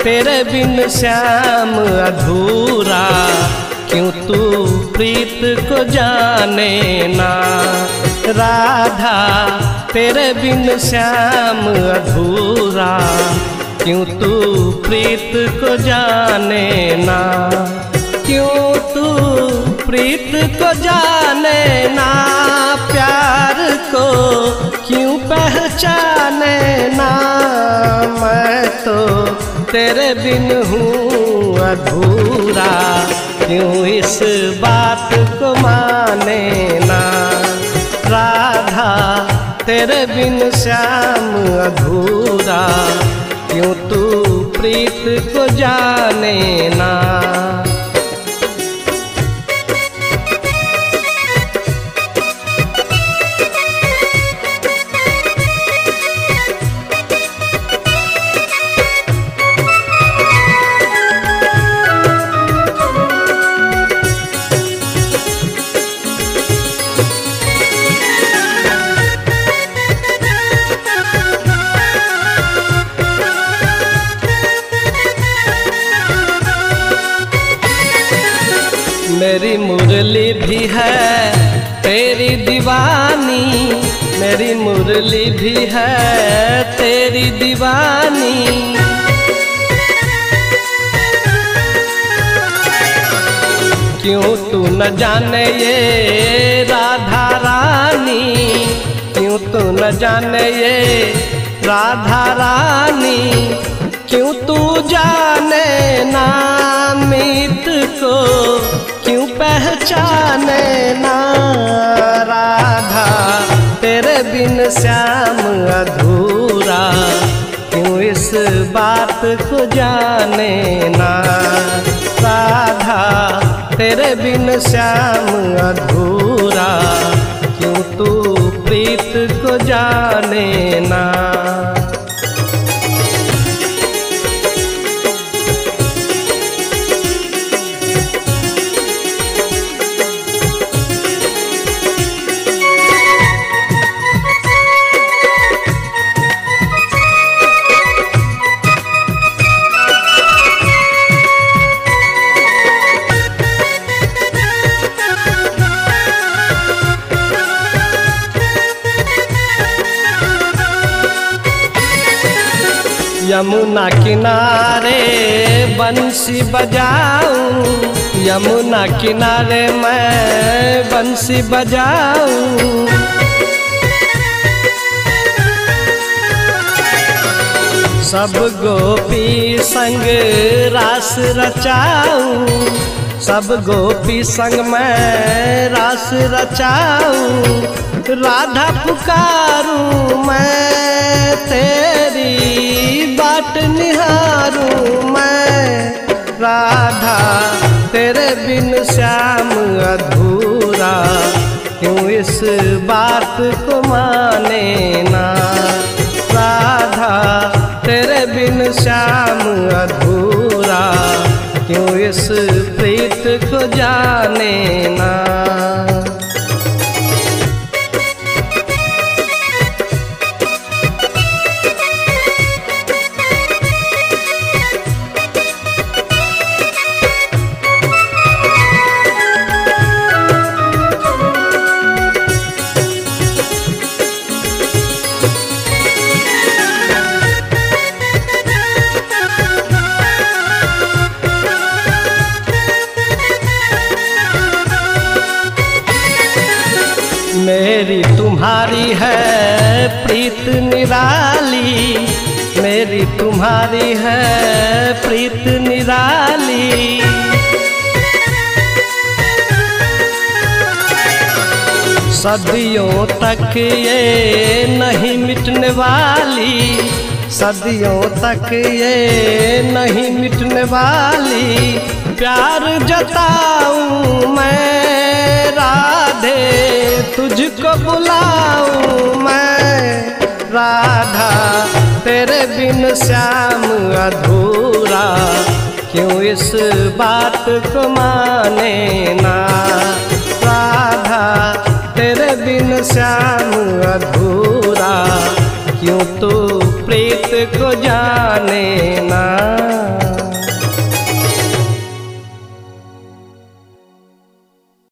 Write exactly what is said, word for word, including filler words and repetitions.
तेरे बिन श्याम अधूरा, क्यों तू प्रीत को जाने ना। राधा तेरे बिन श्याम अधूरा, क्यों तू प्रीत को जाने ना। क्यों तू प्रीत को जाने ना, प्यार को क्यों पहचाने ना। मैं तो तेरे बिन हूँ अधूरा, क्यों इस बात को माने ना। राधा तेरे बिन श्याम अधूरा, क्यों तू प्रीत को जाने ना। मेरी मुरली भी है तेरी दीवानी, मेरी मुरली भी है तेरी दीवानी। क्यों तू न जाने ये राधा रानी, क्यों तू न जाने ये राधा रानी। क्यों तू जाने ना मीत को, क्यों पहचाने ना। राधा तेरे बिन श्याम अधूरा, क्यों इस बात को जाने ना। राधा तेरे बिन श्याम अधूरा, क्यों तू प्रीत को जाने ना। यमुना किनारे बंसी बजाऊं, यमुना किनारे मैं बंसी बजाऊं। सब गोपी संग रास रचाऊं, सब गोपी संग मैं रास रचाऊं। राधा पुकारूं मैं तेरी बाट निहारूं मैं। राधा तेरे बिन श्याम अधूरा, क्यों इस बात को माने ना। राधा तेरे बिन श्याम अधूरा, क्यों इस प्रीत को जाने ना। मेरी तुम्हारी है प्रीत निराली, मेरी तुम्हारी है प्रीत निराली। सदियों तक ये नहीं मिटने वाली, सदियों तक ये नहीं मिटने वाली। प्यार जताऊं मैं राधे, तुझको बुलाऊं मैं। राधा तेरे बिन श्याम अधूरा, क्यों इस बात को माने ना। राधा तेरे बिन श्याम अधूरा, क्यों तू प्रीत को जाने ना।